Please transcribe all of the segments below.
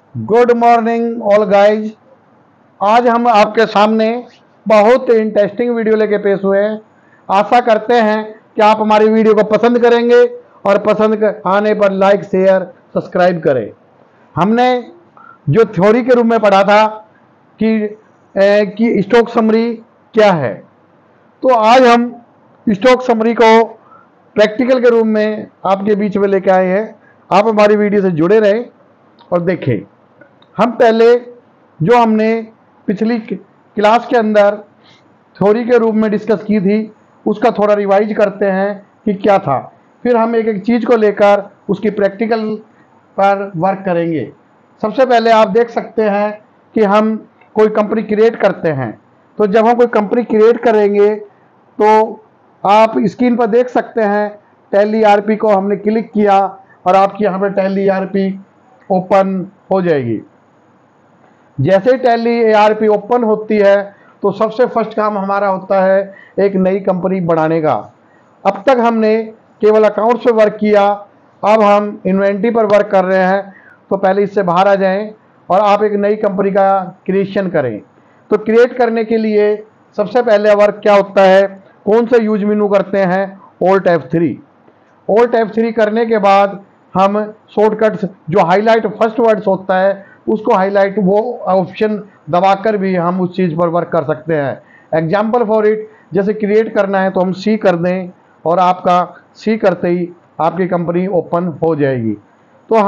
Good morning all guys. आज हम आपके सामने बहुत इंटरेस्टिंग वीडियो लेके पेश हुए हैं। आशा करते हैं कि आप हमारी वीडियो को पसंद करेंगे और आने पर लाइक शेयर सब्सक्राइब करें। हमने जो थ्योरी के रूप में पढ़ा था कि स्टॉक समरी क्या है, तो आज हम स्टॉक समरी को प्रैक्टिकल के रूप में आपके बीच में लेके आए हैं। आप हमारी वीडियो से जुड़े रहें और देखें। हम पहले जो हमने पिछली क्लास के अंदर थ्योरी के रूप में डिस्कस की थी उसका थोड़ा रिवाइज करते हैं कि क्या था, फिर हम एक एक चीज़ को लेकर उसकी प्रैक्टिकल पर वर्क करेंगे। सबसे पहले आप देख सकते हैं कि हम कोई कंपनी क्रिएट करते हैं, तो जब हम कोई कंपनी क्रिएट करेंगे तो आप स्क्रीन पर देख सकते हैं टैली ईआरपी को हमने क्लिक किया और आपकी यहाँ पर टैली ईआरपी ओपन हो जाएगी। जैसे टैली ईआरपी ओपन होती है तो सबसे फर्स्ट काम हमारा होता है एक नई कंपनी बनाने का। अब तक हमने केवल अकाउंट्स पे वर्क किया, अब हम इन्वेंटरी पर वर्क कर रहे हैं। तो पहले इससे बाहर आ जाएं और आप एक नई कंपनी का क्रिएशन करें। तो क्रिएट करने के लिए सबसे पहले वर्क क्या होता है, कौन से यूज मेनू करते हैं, Alt F3। Alt F3 करने के बाद हम शॉर्टकट्स जो हाईलाइट फर्स्ट वर्ड्स होता है उसको हाईलाइट वो ऑप्शन दबाकर भी हम उस चीज़ पर वर्क कर सकते हैं। एग्जाम्पल फॉर इट, जैसे क्रिएट करना है तो हम सी कर दें और आपका सी करते ही आपकी कंपनी ओपन हो जाएगी। तो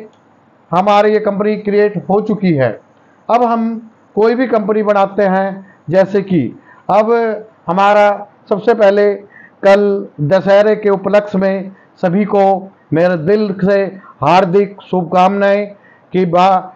हमारी ये कंपनी क्रिएट हो चुकी है। अब हम कोई भी कंपनी बनाते हैं, जैसे कि अब हमारा सबसे पहले कल दशहरे के उपलक्ष्य में सभी को मेरे दिल से हार्दिक शुभकामनाएं कि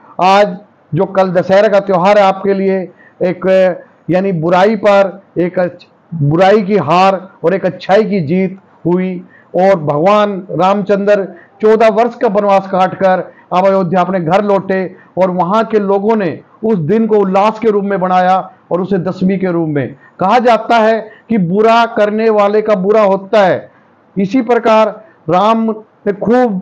आज जो कल दशहरा का त्यौहार है आपके लिए एक यानी बुराई पर एक बुराई की हार और एक अच्छाई की जीत हुई और भगवान रामचंद्र 14 वर्ष का वनवास काटकर अब अयोध्या अपने घर लौटे और वहां के लोगों ने उस दिन को उल्लास के रूप में बनाया और उसे दशमी के रूप में कहा जाता है कि बुरा करने वाले का बुरा होता है। इसी प्रकार राम ने खूब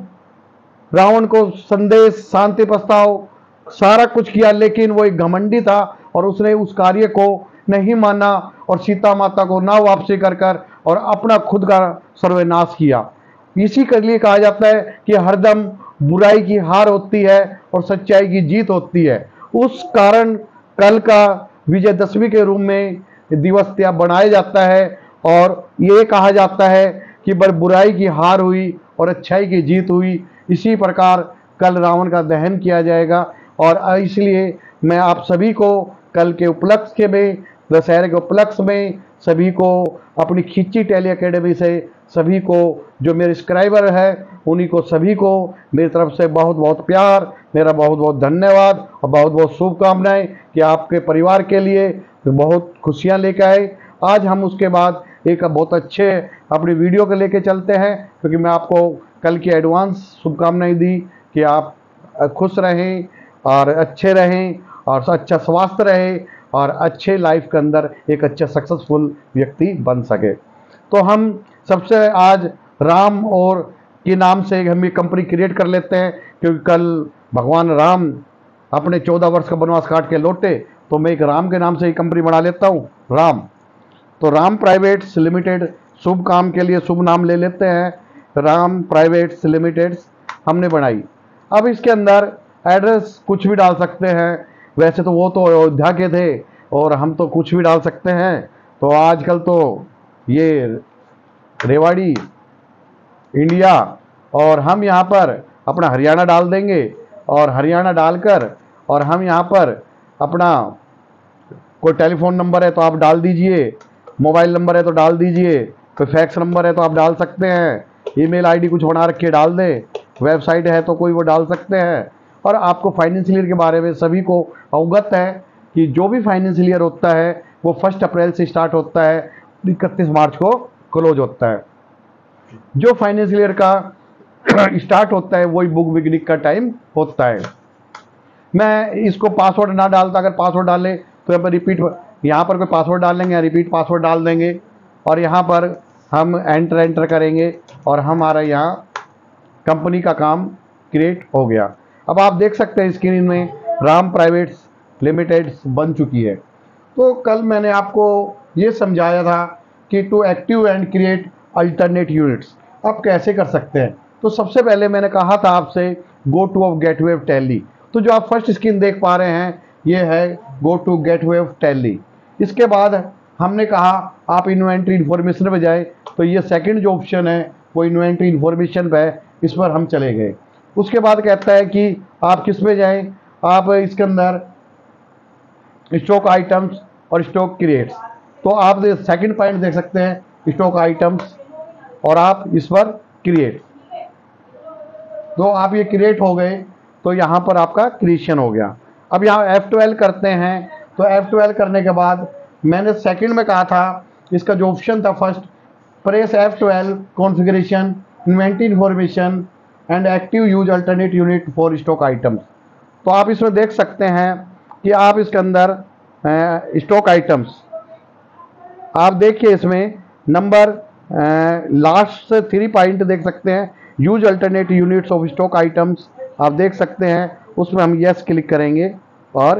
रावण को संदेश, शांति प्रस्ताव सारा कुछ किया, लेकिन वो एक घमंडी था और उसने उस कार्य को नहीं माना और सीता माता को ना वापसी कर और अपना खुद का सर्वनाश किया। इसी के लिए कहा जाता है कि हरदम बुराई की हार होती है और सच्चाई की जीत होती है। उस कारण कल का विजयदशमी के रूप में दिवस बनाया जाता है और ये कहा जाता है कि बुराई की हार हुई और अच्छाई की जीत हुई। इसी प्रकार कल रावण का दहन किया जाएगा और इसलिए मैं आप सभी को कल के उपलक्ष्य में, दशहरे के उपलक्ष्य में सभी को अपनी खिच्ची टैली एकेडमी से सभी को जो मेरे सब्सक्राइबर है उन्हीं को सभी को मेरी तरफ से बहुत बहुत प्यार, मेरा बहुत बहुत धन्यवाद और बहुत बहुत शुभकामनाएं कि आपके परिवार के लिए बहुत खुशियां लेकर आए। आज हम उसके बाद एक बहुत अच्छे अपनी वीडियो को लेके चलते हैं, क्योंकि मैं आपको कल की एडवांस शुभकामनाएं दी कि आप खुश रहें और अच्छे रहें और अच्छा स्वास्थ्य रहे और अच्छे लाइफ के अंदर एक अच्छा सक्सेसफुल व्यक्ति बन सके। तो हम सबसे आज राम और के नाम से हम ये कंपनी क्रिएट कर लेते हैं, क्योंकि कल भगवान राम अपने 14 वर्ष का वनवास काट के लौटे, तो मैं एक राम के नाम से ही कंपनी बना लेता हूँ, राम। तो राम प्राइवेट्स लिमिटेड शुभ काम के लिए शुभ नाम ले लेते हैं, राम प्राइवेट्स लिमिटेड हमने बनाई। अब इसके अंदर एड्रेस कुछ भी डाल सकते हैं, वैसे तो वो तो अयोध्या के थे और हम तो कुछ भी डाल सकते हैं। तो आजकल तो ये रेवाड़ी इंडिया और हम यहाँ पर अपना हरियाणा डाल देंगे और हरियाणा डालकर और हम यहाँ पर अपना कोई टेलीफोन नंबर है तो आप डाल दीजिए, मोबाइल नंबर है तो डाल दीजिए, कोई फैक्स नंबर है तो आप डाल सकते हैं, ईमेल आईडी कुछ बना रखे डाल दें, वेबसाइट है तो कोई वो डाल सकते हैं। और आपको फाइनेंशियल ईयर के बारे में सभी को अवगत है कि जो भी फाइनेंशियल ईयर होता है वो 1 अप्रैल से स्टार्ट होता है, 31 मार्च को क्लोज होता है। जो फाइनेंशियल ईयर का स्टार्ट होता है वही बुक बिगनिंग का टाइम होता है। मैं इसको पासवर्ड ना डालता, अगर पासवर्ड डाले तो यहाँ पर रिपीट, यहाँ पर कोई पासवर्ड डाल लेंगे, रिपीट पासवर्ड डाल देंगे और यहाँ पर हम एंटर करेंगे और हमारा यहाँ कंपनी का काम क्रिएट हो गया। अब आप देख सकते हैं स्क्रीन में राम प्राइवेट लिमिटेड बन चुकी है। तो कल मैंने आपको ये समझाया था कि to active and create alternate units आप कैसे कर सकते हैं। तो सबसे पहले मैंने कहा था आपसे go to of gateway of Tally. तो जो आप फर्स्ट स्क्रीन देख पा रहे हैं ये है go to gateway of Tally. इसके बाद हमने कहा आप इन्वेंट्री इन्फॉर्मेशन पे जाए, तो ये सेकंड जो ऑप्शन है वो इन्वेंट्री इन्फॉर्मेशन पे है, इस पर हम चले गए। उसके बाद कहता है कि आप किस पे जाएं, आप इसके अंदर स्टॉक आइटम्स और स्टॉक क्रिएट्स। तो आप सेकंड पॉइंट देख सकते हैं स्टॉक आइटम्स और आप इस पर क्रिएट। तो आप ये क्रिएट हो गए, तो यहाँ पर आपका क्रिएशन हो गया। अब यहाँ F12 करते हैं। तो F12 करने के बाद मैंने सेकंड में कहा था इसका जो ऑप्शन था first, press F12 configuration inventory information and active use alternate unit for stock items. तो आप इसमें देख सकते हैं कि आप इसके अंदर स्टॉक आइटम्स आप देखिए, इसमें नंबर लास्ट से 3 पॉइंट देख सकते हैं, use alternate units of stock items आप देख सकते हैं। उसमें हम यस क्लिक करेंगे और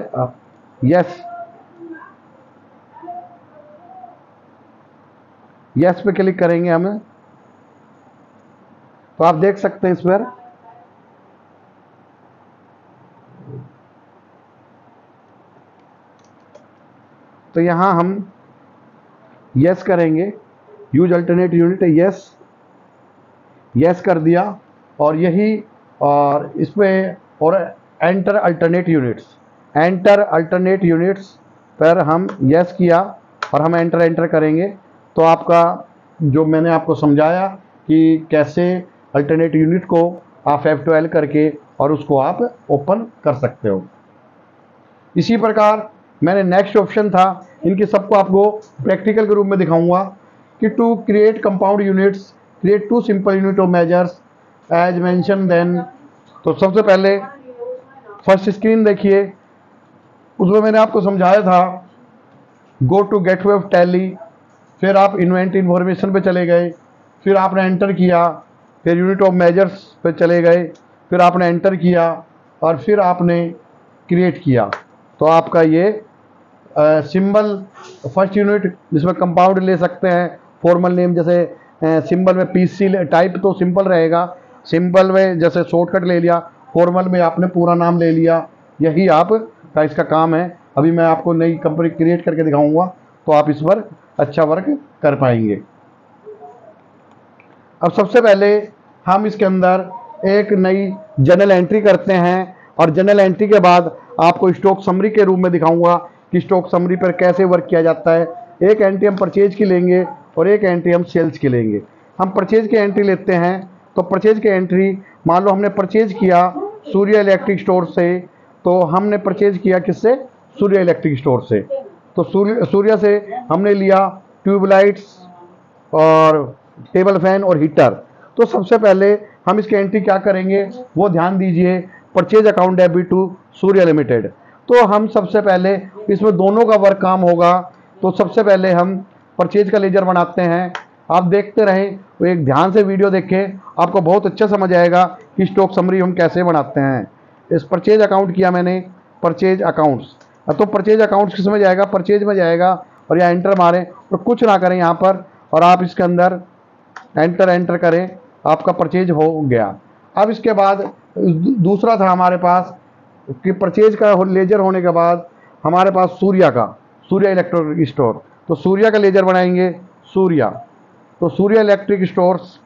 यस पे क्लिक करेंगे हम। तो आप देख सकते हैं इस पर तो यहाँ हम यस करेंगे, यूज अल्टरनेट यूनिट यस कर दिया और यही और इसमें और एंटर अल्टरनेट यूनिट्स पर हम यस किया और हम एंटर करेंगे। तो आपका जो मैंने आपको समझाया कि कैसे अल्टरनेट यूनिट को आप F12 करके और उसको आप ओपन कर सकते हो। इसी प्रकार मैंने नेक्स्ट ऑप्शन था, इनके सबको आपको प्रैक्टिकल के रूप में दिखाऊंगा कि to create compound units create 2 simple unit of measures as mention then. तो सबसे पहले फर्स्ट स्क्रीन देखिए, उसमें मैंने आपको समझाया था go to gateway of Tally, फिर आप इन्वेंट्री इन्फॉर्मेशन पे चले गए, फिर आपने एंटर किया, फिर यूनिट ऑफ मेजर्स पे चले गए, फिर आपने एंटर किया और फिर आपने क्रिएट किया। तो आपका ये सिंबल फर्स्ट यूनिट जिसमें कंपाउंड ले सकते हैं, फॉर्मल नेम जैसे सिंबल में पीसी टाइप तो सिंपल रहेगा, सिंबल में जैसे शॉर्टकट ले लिया, फॉर्मल में आपने पूरा नाम ले लिया, यही आप का इसका काम है। अभी मैं आपको नई कंपनी क्रिएट करके दिखाऊंगा तो आप इस पर अच्छा वर्क कर पाएंगे। अब सबसे पहले हम इसके अंदर एक नई जर्नल एंट्री करते हैं और जर्नल एंट्री के बाद आपको स्टॉक समरी के रूप में दिखाऊंगा कि स्टॉक समरी पर कैसे वर्क किया जाता है। एक एंट्री हम परचेज की लेंगे और एक एंट्री हम सेल्स की लेंगे। हम परचेज की एंट्री लेते हैं। तो परचेज की एंट्री, मान लो हमने परचेज किया सूर्य इलेक्ट्रिक स्टोर से, तो हमने परचेज किया किससे, सूर्य इलेक्ट्रिक स्टोर से। तो सूर्य से हमने लिया ट्यूबलाइट्स और टेबल फैन और हीटर। तो सबसे पहले हम इसकी एंट्री क्या करेंगे वो ध्यान दीजिए, purchase account debit to Surya limited. तो हम सबसे पहले इसमें दोनों का वर्क काम होगा। तो सबसे पहले हम परचेज का लेजर बनाते हैं। आप देखते रहें, तो एक ध्यान से वीडियो देखें, आपको बहुत अच्छा समझ आएगा कि स्टॉक समरी हम कैसे बनाते हैं। इस परचेज अकाउंट किया मैंने, परचेज अकाउंट्स। तो परचेज अकाउंट्स किस में जाएगा, परचेज में जाएगा और यहाँ एंटर मारें और कुछ ना करें यहाँ पर, और आप इसके अंदर एंटर करें, आपका परचेज हो गया। अब इसके बाद दूसरा था हमारे पास कि परचेज का लेजर होने के बाद हमारे पास सूर्य इलेक्ट्रिक स्टोर। तो सूर्य का लेजर बनाएंगे, तो सूर्य इलेक्ट्रिक स्टोर्स,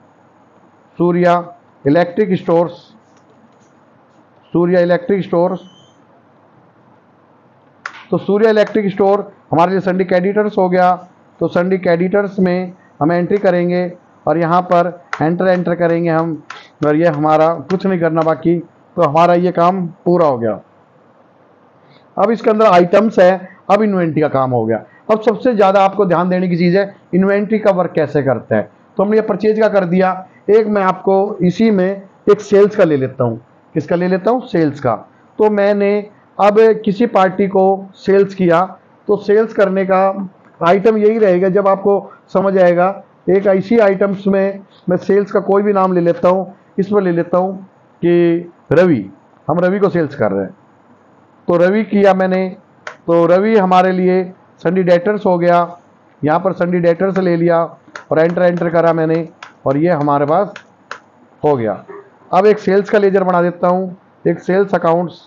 तो सूर्य इलेक्ट्रिक स्टोर हमारे लिए संडी कैडिटर्स हो गया। तो संडी कैडिटर्स में हम एंट्री करेंगे और यहाँ पर एंटर करेंगे हम, और ये हमारा कुछ नहीं करना बाकी, तो हमारा ये काम पूरा हो गया। अब इसके अंदर आइटम्स है, अब इन्वेंट्री का काम हो गया। अब सबसे ज़्यादा आपको ध्यान देने की चीज़ है इन्वेंट्री का वर्क कैसे करता है। तो हमने ये परचेज का कर दिया। एक मैं आपको इसी में एक सेल्स का ले लेता हूँ। किसका ले लेता हूँ, सेल्स का। तो मैंने अब किसी पार्टी को सेल्स किया, तो सेल्स करने का आइटम यही रहेगा, जब आपको समझ आएगा। एक ऐसी आइटम्स में मैं सेल्स का कोई भी नाम ले लेता हूँ, इसमें ले लेता हूँ कि रवि। हम रवि को सेल्स कर रहे हैं। तो रवि किया मैंने, तो रवि हमारे लिए संडी डेटर्स हो गया, यहाँ पर संडी डेटर्स ले लिया और एंटर करा मैंने, और ये हमारे पास हो गया। अब एक सेल्स का लेजर बना देता हूँ, एक सेल्स अकाउंट्स,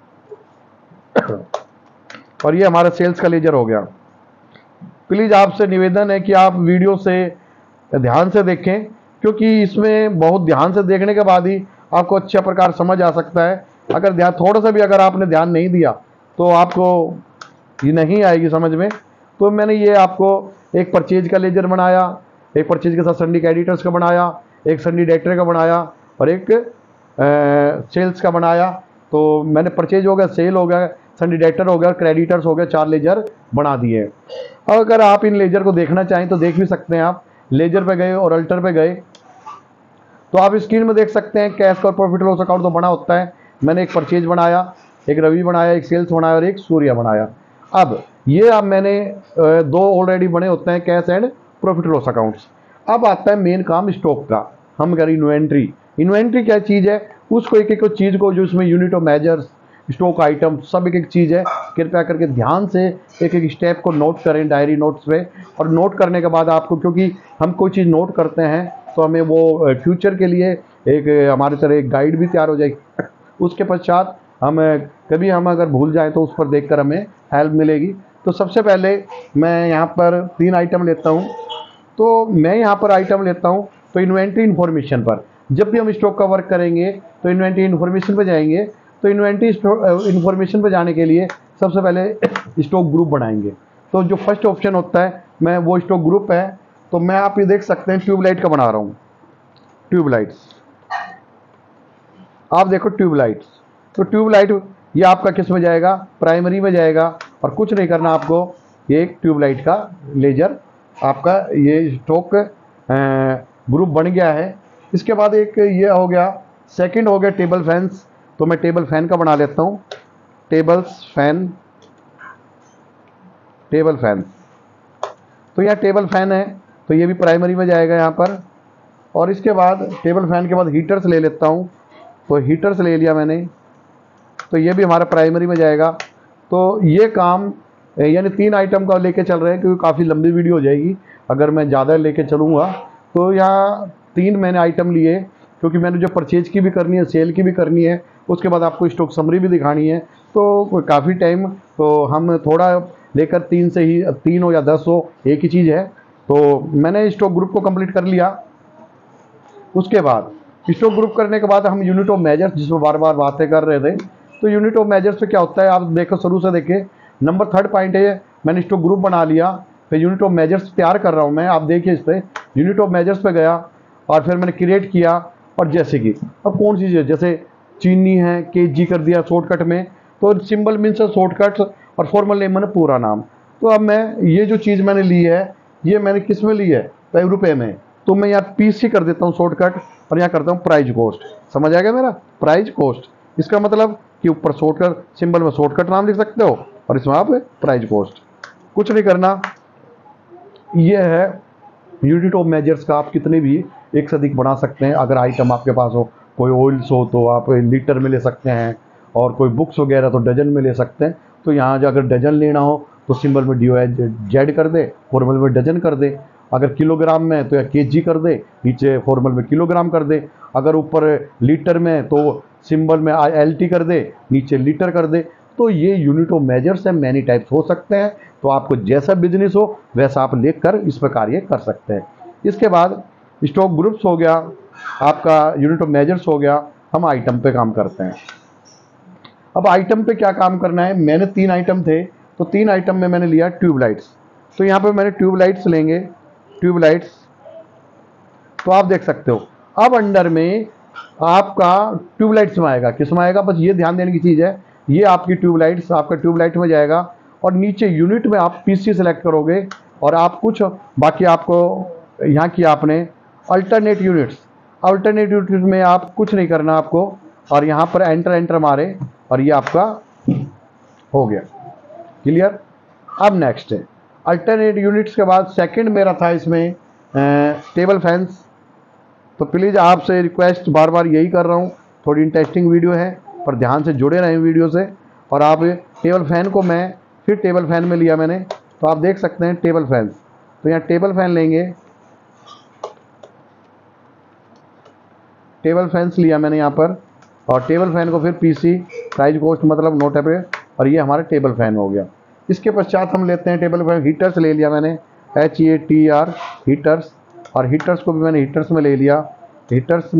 और ये हमारा सेल्स का लेजर हो गया। प्लीज़ आपसे निवेदन है कि आप वीडियो से ध्यान से देखें, क्योंकि इसमें बहुत ध्यान से देखने के बाद ही आपको अच्छा प्रकार समझ आ सकता है। अगर ध्यान थोड़ा सा भी अगर आपने ध्यान नहीं दिया तो आपको ये नहीं आएगी समझ में। तो मैंने ये आपको एक परचेज का लेजर बनाया, एक परचेज के साथ संडी क्रेडिटर्स का बनाया, एक संडी डेटर का बनाया और एक सेल्स का बनाया। तो मैंने परचेज हो गया, सेल हो गया, संडी डेटर हो गया, क्रेडिटर्स हो गया, 4 लेजर बना दिए। अगर आप इन लेजर को देखना चाहें तो देख भी सकते हैं। आप लेजर पे गए और अल्टर पे गए तो आप स्क्रीन में देख सकते हैं कैश और प्रॉफिट लॉस अकाउंट तो बना होता है। मैंने एक परचेज बनाया, एक रवि बनाया, एक सेल्स बनाया और एक सूर्या बनाया। अब ये अब मैंने 2 ऑलरेडी बने होते हैं, cash and profit loss accounts. अब आता है मेन काम स्टॉक का। हम करें इन्वेंट्री। इन्वेंट्री क्या चीज़ है, उसको एक एक चीज़ को जो इसमें unit of measures, stock item सब एक एक चीज़ है। कृपया करके ध्यान से एक एक स्टेप को नोट करें डायरी नोट्स पे, और नोट करने के बाद आपको, क्योंकि हम कोई चीज़ नोट करते हैं तो हमें वो फ्यूचर के लिए एक हमारी तरह एक गाइड भी तैयार हो जाएगी। उसके पश्चात कभी हम अगर भूल जाएं तो उस पर देखकर हमें हेल्प मिलेगी। तो सबसे पहले मैं यहाँ पर 3 आइटम लेता हूँ। तो मैं यहाँ पर आइटम लेता हूँ तो इन्वेंट्री इन्फॉर्मेशन पर, जब भी हम स्टॉक का वर्क करेंगे तो इन्वेंट्री इन्फॉर्मेशन पर जाएंगे। तो इन्वेंट्री इन्फॉर्मेशन पर जाने के लिए सबसे पहले स्टॉक ग्रुप बनाएंगे। तो जो फर्स्ट ऑप्शन होता है मैं वो स्टॉक ग्रुप है। तो मैं आप ये देख सकते हैं ट्यूबलाइट का बना रहा हूँ, ट्यूबलाइट्स। आप देखो ट्यूबलाइट्स, तो ट्यूबलाइट ये आपका किस में जाएगा, प्राइमरी में जाएगा। और कुछ नहीं करना आपको, ये एक ट्यूबलाइट का लेजर आपका ये स्टॉक ग्रुप बन गया है। इसके बाद एक ये हो गया, सेकंड हो गया टेबल फैंस। तो मैं टेबल फैन का बना लेता हूँ, टेबल्स फैन, टेबल फैन। तो यह टेबल फैन है तो ये भी प्राइमरी में जाएगा यहाँ पर। और इसके बाद टेबल फैन के बाद हीटर्स ले लेता हूँ। तो हीटर्स ले लिया मैंने, तो ये भी हमारा प्राइमरी में जाएगा। तो ये काम यानी 3 आइटम का लेके चल रहे हैं, क्योंकि काफ़ी लंबी वीडियो हो जाएगी अगर मैं ज़्यादा लेके चलूँगा। तो यहाँ 3 मैंने आइटम लिए, क्योंकि मैंने जो परचेज की भी करनी है, सेल की भी करनी है, उसके बाद आपको स्टॉक समरी भी दिखानी है। तो काफ़ी टाइम, तो हम थोड़ा लेकर 3 से ही 3 हो या 10 हो एक ही चीज़ है। तो मैंने स्टॉक ग्रुप को कंप्लीट कर लिया। उसके बाद स्टॉक ग्रुप करने के बाद हम यूनिट ऑफ मेजर्स, जिसमें बार बार बातें कर रहे थे, तो यूनिट ऑफ मेजर्स पे क्या होता है आप देखो, शुरू से देखें। नंबर 3rd पॉइंट है, मैंने स्टॉक ग्रुप बना लिया, फिर यूनिट ऑफ मेजर्स तैयार कर रहा हूँ मैं। आप देखिए इस पर यूनिट ऑफ मेजर्स पे गया और फिर मैंने क्रिएट किया। और जैसे कि अब कौन सी चीज़, जैसे चीनी है केजी कर दिया शॉर्टकट में, तो सिंबल मीन्स शॉर्टकट और फॉर्मल नेम मैंने पूरा नाम। तो अब मैं ये जो चीज़ मैंने ली है, ये मैंने किस में ली है, ₹5 में। तो मैं यहाँ पीसी कर देता हूँ शॉर्टकट, और यहाँ करता हूँ प्राइस कॉस्ट। समझ आ गया मेरा, प्राइस कॉस्ट। इसका मतलब कि ऊपर शॉर्टकट सिंबल में शॉर्टकट नाम लिख सकते हो और इसमें आप प्राइस कॉस्ट। कुछ नहीं करना, ये है यूनिट ऑफ मेजर्स का। आप कितने भी एक से अधिक बना सकते हैं। अगर आइटम आपके पास हो, कोई ऑयल्स हो तो आप लीटर में ले सकते हैं, और कोई बुक्स वगैरह तो डजन में ले सकते हैं। तो यहाँ जो अगर डजन लेना हो तो सिंबल में DOZ कर दे, फॉर्मल में डजन कर दे। अगर किलोग्राम में तो या केजी कर दे, नीचे फॉर्मल में किलोग्राम कर दे। अगर ऊपर लीटर में तो सिंबल में LT कर दे, नीचे लीटर कर दे। तो ये यूनिट ऑफ मेजर्स है, मैनी टाइप्स हो सकते हैं। तो आपको जैसा बिजनेस हो वैसा आप लेकर इस प्रकार ये कर सकते हैं। इसके बाद स्टॉक ग्रुप्स हो गया, आपका यूनिट ऑफ मेजर्स हो गया। हम आइटम पे काम करते हैं। अब आइटम पे क्या काम करना है, मैंने 3 आइटम थे, तो 3 आइटम में मैंने लिया ट्यूबलाइट्स। तो यहाँ पे मैंने ट्यूबलाइट्स लेंगे, ट्यूबलाइट्स। तो आप देख सकते हो अब अंडर में आपका ट्यूबलाइट्स में आएगा, किस में आएगा, बस ये ध्यान देने की चीज़ है। ये आपकी ट्यूबलाइट्स आपका ट्यूबलाइट में जाएगा, और नीचे यूनिट में आप पीसी सेलेक्ट करोगे, और आप कुछ बाकी आपको यहाँ किया आपने अल्टरनेट यूनिट्स। अल्टरनेट यूनिट में आप कुछ नहीं करना आपको, और यहाँ पर एंटर मारे और ये आपका हो गया क्लियर। अब नेक्स्ट है अल्टरनेट यूनिट्स के बाद सेकंड मेरा था इसमें टेबल फैंस। तो प्लीज़ आपसे रिक्वेस्ट बार बार यही कर रहा हूँ, थोड़ी इंटरेस्टिंग वीडियो है पर ध्यान से जुड़े रहें वीडियो से। और आप टेबल फैन को मैं फिर टेबल फैन में लिया मैंने, तो आप देख सकते हैं टेबल फैन। तो यहाँ टेबल फैन लेंगे, टेबल फैंस लिया मैंने यहाँ पर, और टेबल फैन को फिर पीसी प्राइस कॉस्ट मतलब नोट पे, और ये हमारा टेबल फैन हो गया। इसके पश्चात हम लेते हैं टेबल फैन हीटर्स ले लिया मैंने, HEATR हीटर्स, और हीटर्स को भी मैंने हीटर्स में ले लिया। हीटर्स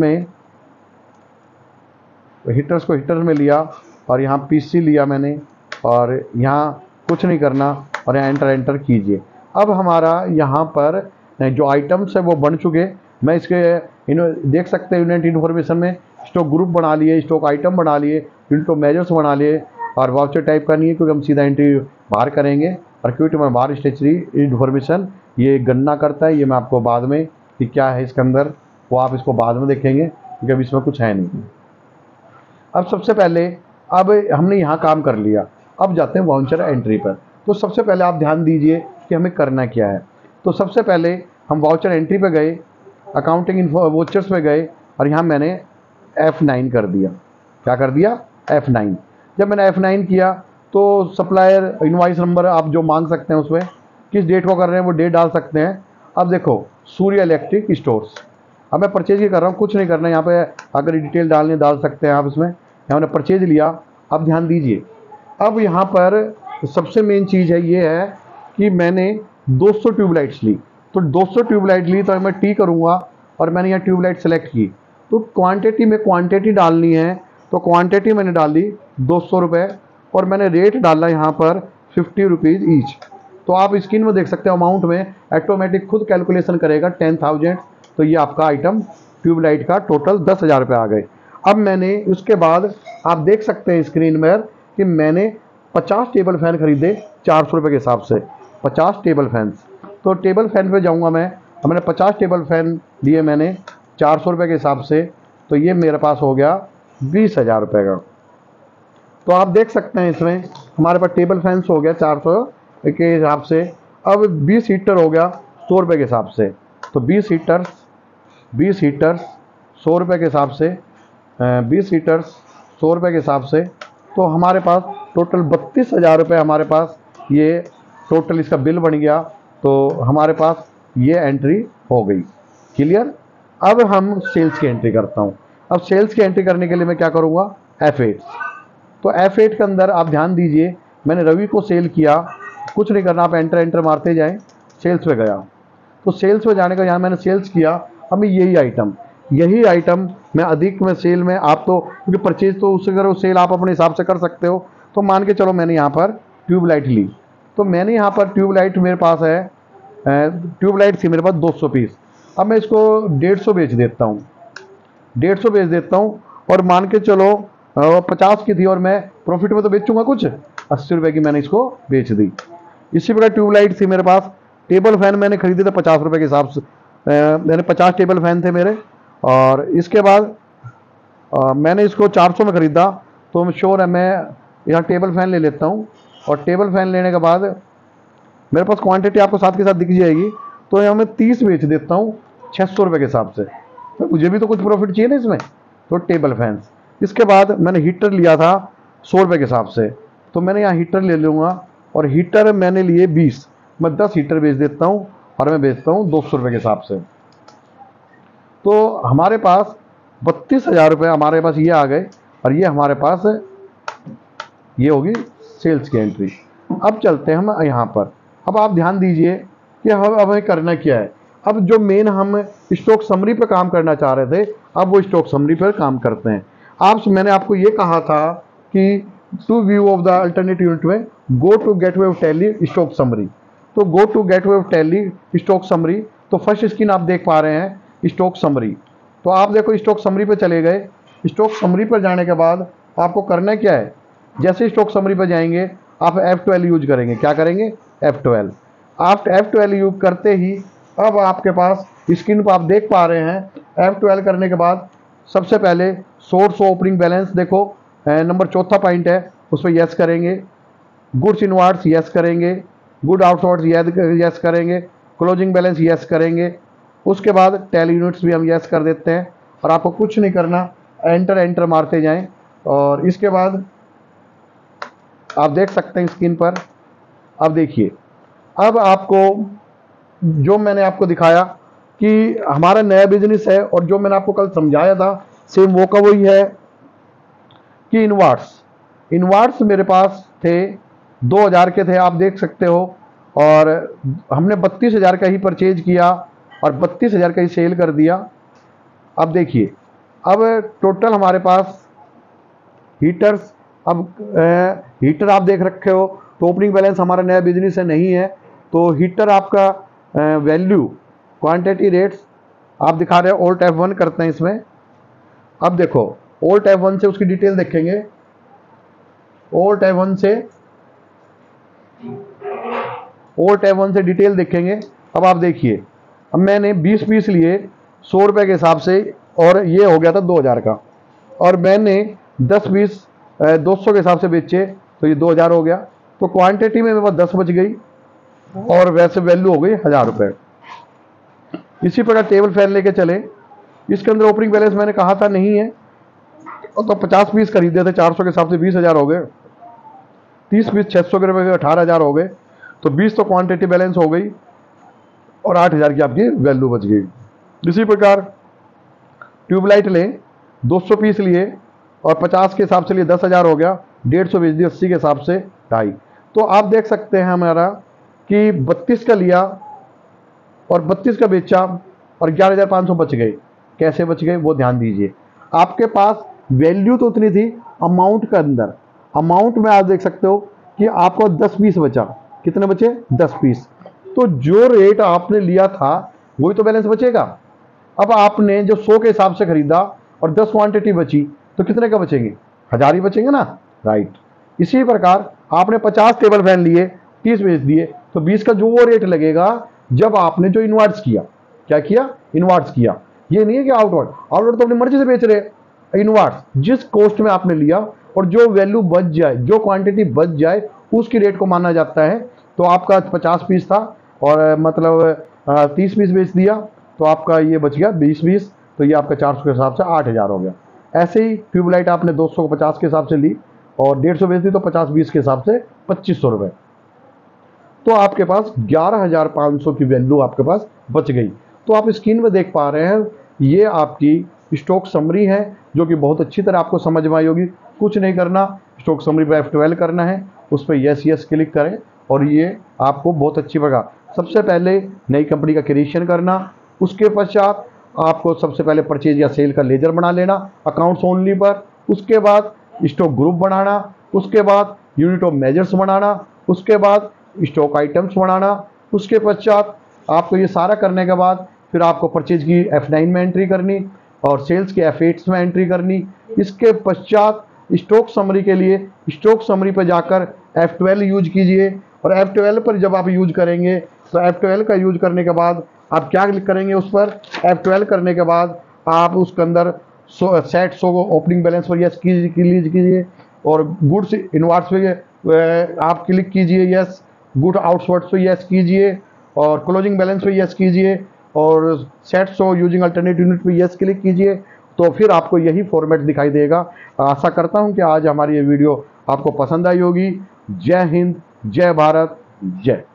को हीटर्स में लिया, और यहाँ पीसी लिया मैंने, और यहाँ कुछ नहीं करना, और यहाँ एंटर कीजिए। अब हमारा यहाँ पर जो आइटम्स है वो बन चुके। मैं इसके देख सकते हैं यूनिट इन्फॉर्मेशन में स्टॉक ग्रुप बना लिए, स्टॉक आइटम बना लिए, यूनिट ऑफ मेजर्स बना लिए, और वाउचर टाइप करनी है क्योंकि हम सीधा एंट्री बाहर करेंगे। और क्योंकि मैं बाहर स्टेशनरी इन्फॉर्मेशन ये गणना करता है, ये मैं आपको बाद में कि क्या है इसके अंदर वो आप इसको बाद में देखेंगे क्योंकि अब इसमें कुछ है नहीं। अब सबसे पहले अब हमने यहाँ काम कर लिया, अब जाते हैं वाउचर एंट्री पर। तो सबसे पहले आप ध्यान दीजिए कि हमें करना क्या है। तो सबसे पहले हम वाउचर एंट्री पे गए, अकाउंटिंग वाउचर्स पे गए, और यहाँ मैंने F9 कर दिया। क्या कर दिया? F9। जब मैंने F9 किया तो सप्लायर इनवॉइस नंबर आप जो मांग सकते हैं उसमें किस डेट को कर रहे हैं वो डेट डाल सकते हैं। अब देखो सूर्य इलेक्ट्रिक स्टोर्स, अब मैं परचेज ही कर रहा हूँ, कुछ नहीं करना है। यहाँ पे अगर डिटेल डालने डाल सकते हैं आप इसमें। यहाँ मैंने परचेज लिया। अब ध्यान दीजिए, अब यहाँ पर सबसे मेन चीज़ है ये है कि मैंने 200 ट्यूबलाइट्स ली। तो 200 ट्यूबलाइट ली तो मैं टी करूँगा, और मैंने यहाँ ट्यूबलाइट सेलेक्ट की। तो क्वांटिटी में क्वांटिटी डालनी है, तो क्वांटिटी मैंने डाल दी 200 रुपये, और मैंने रेट डाला यहाँ पर 50 रुपीज़ ईच। तो आप स्क्रीन में देख सकते हो अमाउंट में ऑटोमेटिक खुद कैलकुलेशन करेगा 10,000। तो ये आपका आइटम ट्यूबलाइट का टोटल 10,000 रुपये आ गए। अब मैंने उसके बाद आप देख सकते हैं स्क्रीन में कि मैंने 50 टेबल फैन खरीदे 400 रुपये के हिसाब से, 50 टेबल फैंस। तो टेबल फैन पे जाऊंगा मैं, मैंने 50 टेबल फैन लिए मैंने 400 रुपये के हिसाब से, तो ये मेरे पास हो गया 20,000 रुपये का। तो आप देख सकते हैं इसमें हमारे पास टेबल फैंस हो गया 400 के हिसाब से। अब 20 हीटर हो गया 100 रुपये के हिसाब से। तो 20 हीटर्स 100 रुपये के हिसाब से, 20 हीटर्स 100 रुपये के हिसाब से, तो हमारे पास टोटल 32,000 रुपये हमारे पास ये टोटल इसका बिल बन गया। तो हमारे पास ये एंट्री हो गई। क्लियर? अब हम सेल्स की एंट्री करता हूँ। अब सेल्स की एंट्री करने के लिए मैं क्या करूँगा? F8। तो F8 के अंदर आप ध्यान दीजिए, मैंने रवि को सेल किया, कुछ नहीं करना, आप एंटर मारते जाएं। सेल्स पे गया, तो सेल्स पे जाने का यहाँ मैंने सेल्स किया। हमें यही आइटम मैं अधिक में सेल में आप तो क्योंकि परचेज तो उससे करो, सेल आप अपने हिसाब से कर सकते हो। तो मान के चलो मैंने यहाँ पर ट्यूबलाइट ली, तो मैंने यहाँ पर ट्यूबलाइट मेरे पास है, ट्यूबलाइट थी मेरे पास 200 पीस। अब मैं इसको 150 बेच देता हूँ, 150 बेच देता हूँ, और मान के चलो 50 की थी और मैं प्रॉफिट में तो बेचूंगा कुछ, 80 रुपये की मैंने इसको बेच दी। इसी प्रकार ट्यूबलाइट थी मेरे पास। टेबल फैन मैंने खरीदे थे 50 रुपये के हिसाब से, मैंने 50 टेबल फैन थे मेरे, और इसके बाद मैंने इसको 400 में ख़रीदा। तो मैं श्योर है मैं यहाँ टेबल फैन ले लेता हूँ, और टेबल फैन लेने के बाद मेरे पास क्वांटिटी आपको साथ के साथ दिख जाएगी। तो यहाँ मैं 30 बेच देता हूँ 600 रुपये के हिसाब से। तो मुझे भी तो कुछ प्रॉफिट चाहिए ना इसमें। तो टेबल फैंस, इसके बाद मैंने हीटर लिया था 100 रुपये के हिसाब से, तो मैंने यहाँ हीटर ले लूँगा, और हीटर मैंने लिए 20, मैं 10 हीटर बेच देता हूँ, और मैं बेचता हूँ 200 रुपये के हिसाब से। तो हमारे पास 32,000 रुपये हमारे पास ये आ गए, और ये हमारे पास ये होगी सेल्स की एंट्री। अब चलते हैं हम यहाँ पर। अब आप ध्यान दीजिए कि अब हमें करना क्या है। अब जो मेन हम स्टॉक समरी पर काम करना चाह रहे थे, अब वो स्टॉक समरी पर काम करते हैं। मैंने आपको ये कहा था कि to view of the alternate unit में go to gateway of Tally stock summary. तो go to gateway of Tally stock summary, तो फर्स्ट स्क्रीन आप देख पा रहे हैं स्टॉक समरी। तो आप देखो स्टॉक समरी पे चले गए। स्टॉक समरी पर जाने के बाद आपको करना क्या है, जैसे स्टॉक समरी पर जाएंगे आप F12 यूज करेंगे। क्या करेंगे? F12। आप F12 यूज करते ही अब आपके पास स्क्रीन पर आप देख पा रहे हैं F12 करने के बाद सबसे पहले सोर्स ओपनिंग बैलेंस देखो, नंबर चौथा पॉइंट है, उस पर यस करेंगे। गुड्स इनवार्ड्स यस करेंगे, गुड आउटवर्ड्स यस करेंगे, क्लोजिंग बैलेंस यस करेंगे। उसके बाद टैली यूनिट्स भी हम यस कर देते हैं, और आपको कुछ नहीं करना, एंटर मारते जाएं। और इसके बाद आप देख सकते हैं स्क्रीन पर। अब देखिए, अब आपको जो मैंने आपको दिखाया कि हमारा नया बिजनेस है, और जो मैंने आपको कल समझाया था सेम वो का वही है कि इनवार्ड्स मेरे पास थे 2000 के थे, आप देख सकते हो, और हमने 32,000 का ही परचेज किया और 32,000 का ही सेल कर दिया। अब देखिए, अब टोटल हमारे पास हीटर्स, अब हीटर आप देख रखे हो, तो ओपनिंग बैलेंस हमारा नया बिजनेस है नहीं है, तो हीटर आपका वैल्यू क्वांटिटी रेट्स आप दिखा रहे हो। Alt F1 करते हैं इसमें। अब देखो, Alt F1 से उसकी डिटेल देखेंगे। Alt F1 से डिटेल देखेंगे। अब आप देखिए, अब मैंने 20 पीस लिए 100 रुपये के हिसाब से, और ये हो गया था 2000 का, और मैंने 10 पीस 200 के हिसाब से बेचे, तो ये 2000 हो गया। तो क्वांटिटी में मेरे पास 10 बच गई, और वैसे वैल्यू हो गई 1000 रुपये। इसी प्रकार टेबल फैन लेके चले, इसके अंदर ओपनिंग बैलेंस मैंने कहा था नहीं है, तो 50 पीस खरीदे थे 400 के हिसाब से 20,000 हो गए। 30 पीस 600 के रुपये के 18,000 हो गए। तो 20 तो क्वांटिटी बैलेंस हो गई, और 8,000 की आपकी वैल्यू बच गई। इसी प्रकार ट्यूबलाइट लें, 200 पीस लिए और 50 के हिसाब से लिए 10,000 हो गया। 150 बेच दी 80 के हिसाब से 2.5। तो आप देख सकते हैं हमारा कि 32 का लिया और 32 का बेचा, और 11,500 बच गए। कैसे बच गए वो ध्यान दीजिए। आपके पास वैल्यू तो उतनी थी, अमाउंट के अंदर, अमाउंट में आप देख सकते हो कि आपको 10 पीस बचा। कितने बचे? 10 पीस। तो जो रेट आपने लिया था वही तो बैलेंस बचेगा। अब आपने जो 100 के हिसाब से खरीदा और 10 क्वांटिटी बची, तो कितने का बचेंगे? 1000 ही बचेंगे ना, राइट। इसी प्रकार आपने 50 टेबल फैन लिए, 30 बेच दिए, तो 20 का जो वो रेट लगेगा जब आपने जो इन्वर्ट्स किया। क्या किया? इन्वर्ट्स किया। ये नहीं है कि आउटवर्ड तो अपनी मर्जी से बेच रहे। इन्वर्ट्स जिस कॉस्ट में आपने लिया और जो वैल्यू बच जाए, जो क्वांटिटी बच जाए, उसकी रेट को माना जाता है। तो आपका 50 पीस था और मतलब 30 पीस बेच दिया, तो आपका ये बच गया 20 पीस, तो ये आपका 400 के हिसाब से 8,000 हो गया। ऐसे ही ट्यूबलाइट आपने 200 को 50 के हिसाब से ली और 150 बेच दी, तो 50-20 के हिसाब से 2500 रुपये। तो आपके पास 11,500 की वैल्यू आपके पास बच गई। तो आप स्क्रीन में देख पा रहे हैं, ये आपकी स्टॉक समरी है, जो कि बहुत अच्छी तरह आपको समझ में आई होगी। कुछ नहीं करना, स्टॉक समरी पर F12 करना है, उस पर यस क्लिक करें, और ये आपको बहुत अच्छी लगा। सबसे पहले नई कंपनी का क्रिएशन करना, उसके पश्चात आपको सबसे पहले परचेज या सेल का लेजर बना लेना अकाउंट्स ओनली पर, उसके बाद स्टॉक ग्रुप बनाना, उसके बाद यूनिट ऑफ मेजर्स बनाना, उसके बाद स्टॉक आइटम्स बनाना, उसके पश्चात आपको ये सारा करने के बाद फिर आपको परचेज की F9 में एंट्री करनी और सेल्स की F8 में एंट्री करनी। इसके पश्चात स्टॉक समरी के लिए स्टॉक समरी पर जाकर F12 यूज कीजिए, और F12 पर जब आप यूज करेंगे तो F12 का यूज करने के बाद आप क्या क्लिक करेंगे उस पर? F12 करने के बाद आप उसके अंदर सेट 100 ओपनिंग बैलेंस पर यस कीजिए, और गुड्स इनवर्ट्स पे आप क्लिक कीजिए यस, गुड आउटवर्ड्स पे यस कीजिए, और क्लोजिंग बैलेंस पे यस कीजिए, और सेट 100 यूजिंग अल्टरनेट यूनिट पे यस क्लिक कीजिए। तो फिर आपको यही फॉर्मेट दिखाई देगा। आशा करता हूं कि आज हमारी ये वीडियो आपको पसंद आई होगी। जय हिंद, जय भारत, जय।